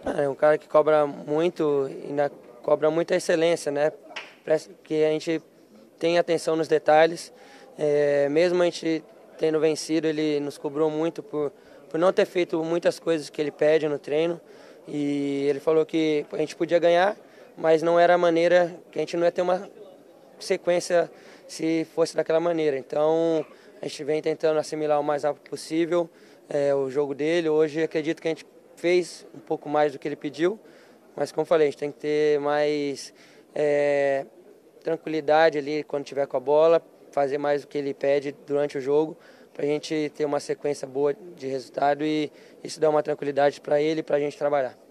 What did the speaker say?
É um cara que cobra muito e cobra muita excelência, né? Parece que a gente tem atenção nos detalhes. Mesmo a gente tendo vencido, ele nos cobrou muito por não ter feito muitas coisas que ele pede no treino. E ele falou que a gente podia ganhar, mas não era a maneira, que a gente não ia ter uma sequência se fosse daquela maneira. Então a gente vem tentando assimilar o mais rápido possível o jogo dele. Hoje acredito que a gente fez um pouco mais do que ele pediu, mas como falei, a gente tem que ter mais tranquilidade ali quando tiver com a bola, fazer mais do que ele pede durante o jogo, para a gente ter uma sequência boa de resultado e isso dá uma tranquilidade para ele e para a gente trabalhar.